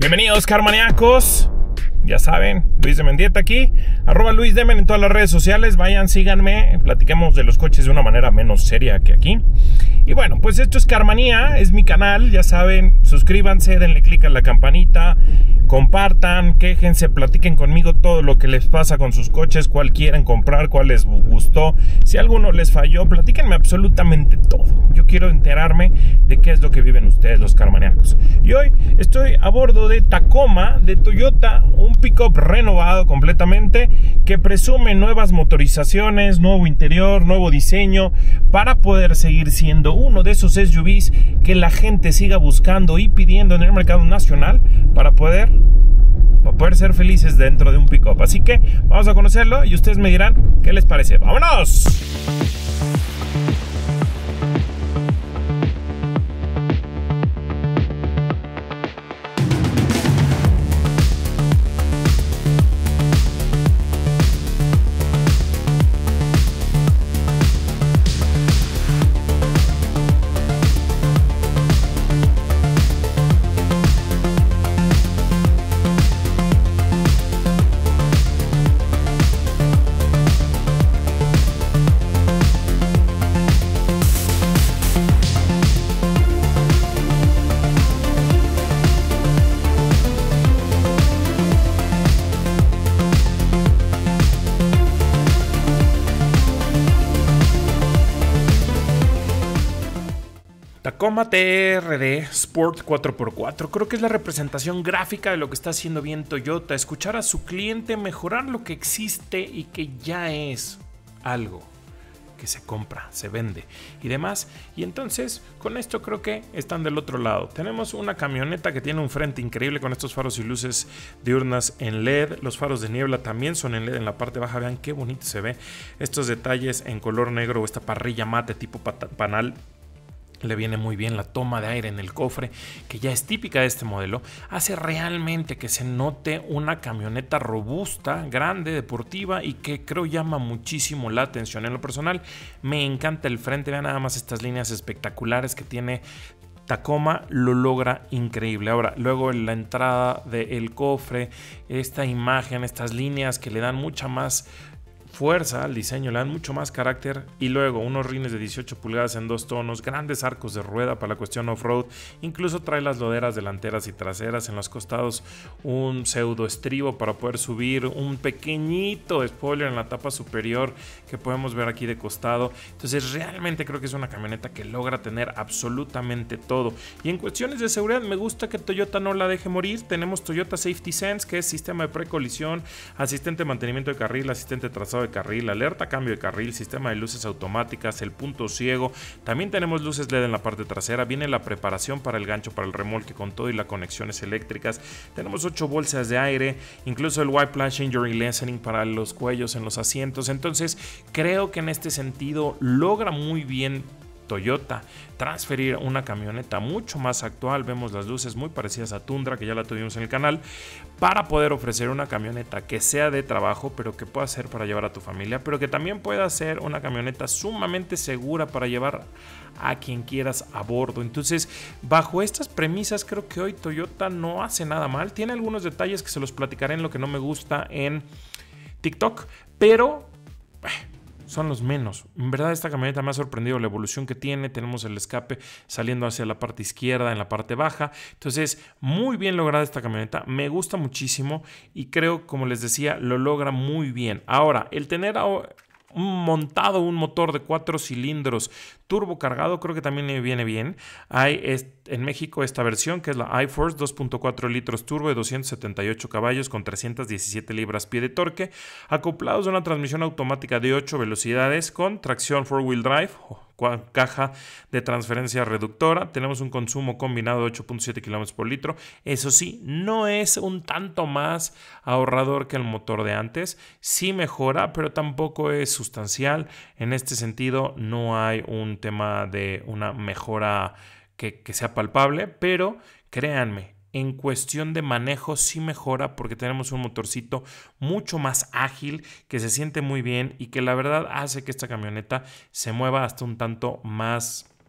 Bienvenidos, carmaníacos. Ya saben, Luis de Mendieta aquí, @LuisDemen en todas las redes sociales. Vayan, síganme, platiquemos de los coches de una manera menos seria que aquí. Y bueno, pues esto es Carmanía, es mi canal, ya saben, suscríbanse, denle click a la campanita, compartan, quéjense, platiquen conmigo todo lo que les pasa con sus coches, cuál quieren comprar, cuál les gustó, si alguno les falló, platíquenme absolutamente todo. Yo quiero enterarme de qué es lo que viven ustedes, los carmaníacos. Y hoy estoy a bordo de Tacoma, de Toyota, un pick-up renovado completamente, que presume nuevas motorizaciones, nuevo interior, nuevo diseño, para poder seguir siendo uno de esos SUVs que la gente siga buscando y pidiendo en el mercado nacional para poder ser felices dentro de un pick-up. Así que vamos a conocerlo y ustedes me dirán qué les parece. ¡Vámonos! Tacoma TRD Sport 4x4 creo que es la representación gráfica de lo que está haciendo bien Toyota, escuchar a su cliente, mejorar lo que existe y que ya es algo que se compra, se vende y demás. Y entonces con esto creo que están del otro lado. Tenemos una camioneta que tiene un frente increíble con estos faros y luces diurnas en LED. Los faros de niebla también son en LED en la parte baja. Vean qué bonito se ve estos detalles en color negro o esta parrilla mate tipo panal. Le viene muy bien la toma de aire en el cofre, que ya es típica de este modelo. Hace realmente que se note una camioneta robusta, grande, deportiva y que creo llama muchísimo la atención. En lo personal me encanta el frente. Vean nada más estas líneas espectaculares que tiene Tacoma, lo logra increíble. Ahora, luego en la entrada del cofre, esta imagen, estas líneas que le dan mucha más fuerza al diseño, le dan mucho más carácter. Y luego unos rines de 18 pulgadas en 2 tonos, grandes arcos de rueda para la cuestión off-road, incluso trae las loderas delanteras y traseras, en los costados un pseudo estribo para poder subir, un pequeñito spoiler en la tapa superior que podemos ver aquí de costado. Entonces realmente creo que es una camioneta que logra tener absolutamente todo. Y en cuestiones de seguridad me gusta que Toyota no la deje morir. Tenemos Toyota Safety Sense, que es sistema de precolisión, asistente de mantenimiento de carril, asistente de trazado de carril, alerta cambio de carril, sistema de luces automáticas, el punto ciego. También tenemos luces LED en la parte trasera. Viene la preparación para el gancho para el remolque con todo y las conexiones eléctricas. Tenemos 8 bolsas de aire, incluso el Whiplash Injury Lessening para los cuellos en los asientos. Entonces creo que en este sentido logra muy bien Toyota transferir una camioneta mucho más actual. Vemos las luces muy parecidas a Tundra, que ya la tuvimos en el canal, para poder ofrecer una camioneta que sea de trabajo, pero que pueda ser para llevar a tu familia, pero que también pueda ser una camioneta sumamente segura para llevar a quien quieras a bordo. Entonces, bajo estas premisas, creo que hoy Toyota no hace nada mal. Tiene algunos detalles que se los platicaré en lo que no me gusta en TikTok, pero son los menos. En verdad esta camioneta me ha sorprendido la evolución que tiene. Tenemos el escape saliendo hacia la parte izquierda en la parte baja. Entonces muy bien lograda esta camioneta. Me gusta muchísimo y creo, como les decía, lo logra muy bien. Ahora, el tener montado un motor de 4 cilindros turbo cargado creo que también le viene bien. Hay en México esta versión que es la iForce 2.4 litros turbo de 278 caballos con 317 libras-pie de torque, acoplados a una transmisión automática de 8 velocidades con tracción 4-wheel drive, caja de transferencia reductora. Tenemos un consumo combinado de 8.7 km por litro. Eso sí, no es un tanto más ahorrador que el motor de antes. Sí mejora, pero tampoco es sustancial. En este sentido, no hay un tema de una mejora que sea palpable, pero créanme, en cuestión de manejo sí mejora porque tenemos un motorcito mucho más ágil que se siente muy bien y que la verdad hace que esta camioneta se mueva hasta un tanto más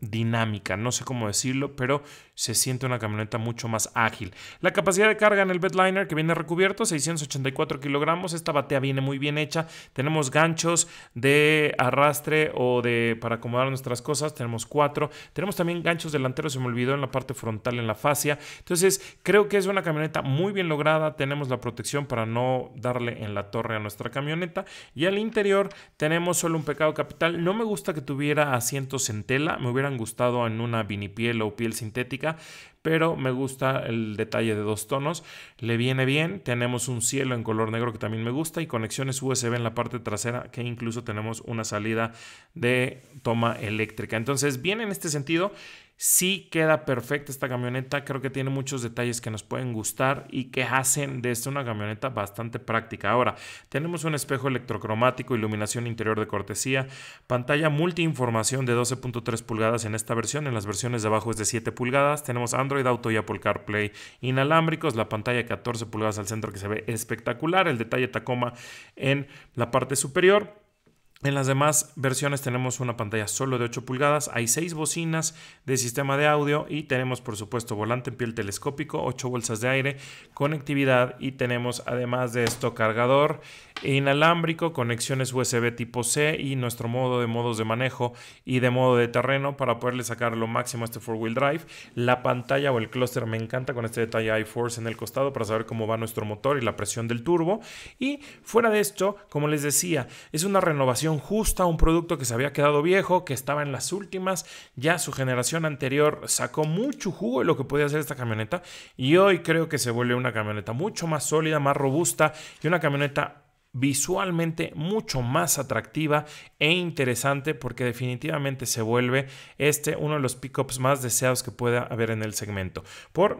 dinámica, no sé cómo decirlo, pero se siente una camioneta mucho más ágil. La capacidad de carga en el bedliner que viene recubierto, 684 kilogramos. Esta batea viene muy bien hecha. Tenemos ganchos de arrastre o para acomodar nuestras cosas. Tenemos 4. Tenemos también ganchos delanteros, se me olvidó, en la parte frontal, en la fascia. Entonces creo que es una camioneta muy bien lograda. Tenemos la protección para no darle en la torre a nuestra camioneta. Y al interior tenemos solo un pecado capital. No me gusta que tuviera asientos en tela. Me hubieran gustado en una vinipiel o piel sintética, pero me gusta el detalle de 2 tonos. Le viene bien. Tenemos un cielo en color negro que también me gusta y conexiones USB en la parte trasera, que incluso tenemos una salida de toma eléctrica. Entonces, bien en este sentido. Sí queda perfecta esta camioneta, creo que tiene muchos detalles que nos pueden gustar y que hacen de esta una camioneta bastante práctica. Ahora, tenemos un espejo electrocromático, iluminación interior de cortesía, pantalla multiinformación de 12.3 pulgadas en esta versión, en las versiones de abajo es de 7 pulgadas, tenemos Android Auto y Apple CarPlay inalámbricos, la pantalla de 14 pulgadas al centro que se ve espectacular, el detalle Tacoma en la parte superior. En las demás versiones tenemos una pantalla solo de 8 pulgadas, hay 6 bocinas de sistema de audio y tenemos por supuesto volante en piel telescópico, 8 bolsas de aire, conectividad y tenemos además de esto cargador inalámbrico, conexiones USB tipo C y nuestro modo de modos de manejo y de modo de terreno para poderle sacar lo máximo a este 4-wheel drive. La pantalla o el clúster me encanta con este detalle iForce en el costado para saber cómo va nuestro motor y la presión del turbo. Y fuera de esto, como les decía, es una renovación justa, un producto que se había quedado viejo, que estaba en las últimas, ya su generación anterior sacó mucho jugo de lo que podía hacer esta camioneta y hoy creo que se vuelve una camioneta mucho más sólida, más robusta y una camioneta visualmente mucho más atractiva e interesante porque definitivamente se vuelve uno de los pickups más deseados que pueda haber en el segmento por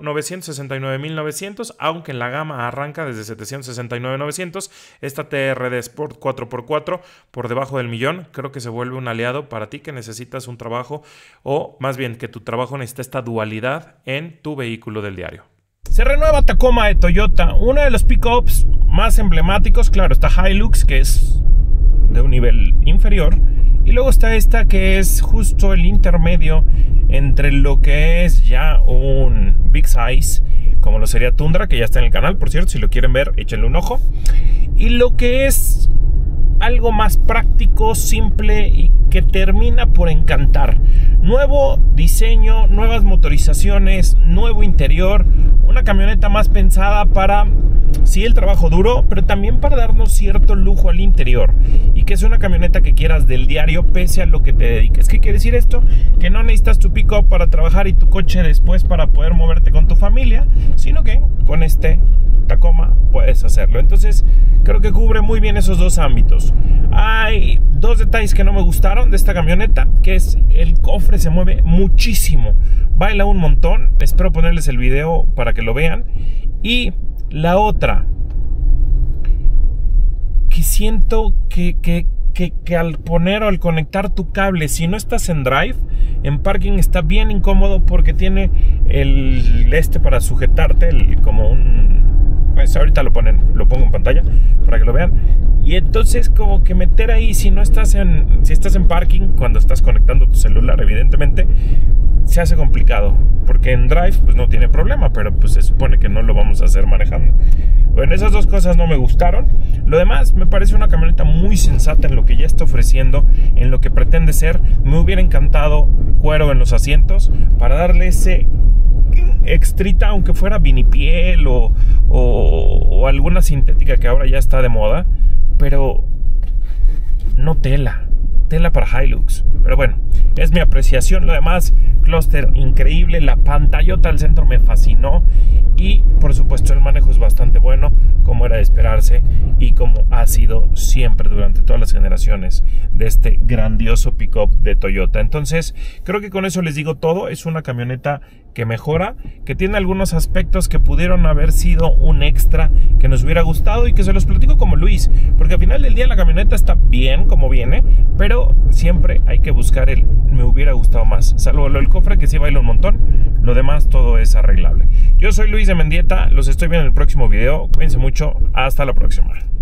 $969,900, aunque en la gama arranca desde $769,900. Esta TRD Sport 4x4 por debajo del millón creo que se vuelve un aliado para ti que necesitas un trabajo o más bien que tu trabajo necesita esta dualidad en tu vehículo del diario. Se renueva Tacoma de Toyota, uno de los pickups más emblemáticos. Claro, está Hilux, que es de un nivel inferior, y luego está esta que es justo el intermedio entre lo que es ya un big size, como lo sería Tundra, que ya está en el canal, por cierto, si lo quieren ver, échenle un ojo, y lo que es algo más práctico, simple y que termina por encantar. Nuevo diseño, nuevas motorizaciones, nuevo interior, una camioneta más pensada para, sí, el trabajo duro, pero también para darnos cierto lujo al interior y que es una camioneta que quieras del diario pese a lo que te dediques. ¿Qué quiere decir esto? Que no necesitas tu pick-up para trabajar y tu coche después para poder moverte con tu familia, sino que con este Tacoma puedes hacerlo. Entonces creo que cubre muy bien esos dos ámbitos. Hay dos detalles que no me gustaron de esta camioneta, que es el cofre se mueve muchísimo, baila un montón. Espero ponerles el video para que lo vean. Y la otra, que siento que al poner o al conectar tu cable, si no estás en drive, en parking está bien incómodo porque tiene el para sujetarte, como un... Pues ahorita lo pongo en pantalla para que lo vean. Y entonces como que meter ahí, si estás en parking, cuando estás conectando tu celular, evidentemente se hace complicado, porque en drive pues no tiene problema, pero pues se supone que no lo vamos a hacer manejando. Bueno, esas dos cosas no me gustaron. Lo demás me parece una camioneta muy sensata en lo que ya está ofreciendo, en lo que pretende ser. Me hubiera encantado cuero en los asientos para darle ese extrita, aunque fuera vinipiel o alguna sintética que ahora ya está de moda, pero no tela para Hilux. Pero bueno, es mi apreciación. Lo demás, clúster increíble, la pantallota al centro me fascinó y por supuesto el manejo es bastante bueno, como era de esperarse y como ha sido siempre durante todas las generaciones de este grandioso pickup de Toyota. Entonces creo que con eso les digo todo. Es una camioneta que mejora, que tiene algunos aspectos que pudieron haber sido un extra que nos hubiera gustado y que se los platico como Luis, porque al final del día la camioneta está bien como viene, pero siempre hay que buscar el me hubiera gustado más, salvo lo del cofre que sí baila un montón. Lo demás todo es arreglable. Yo soy Luis de Mendieta, los estoy viendo en el próximo video. Cuídense mucho, hasta la próxima.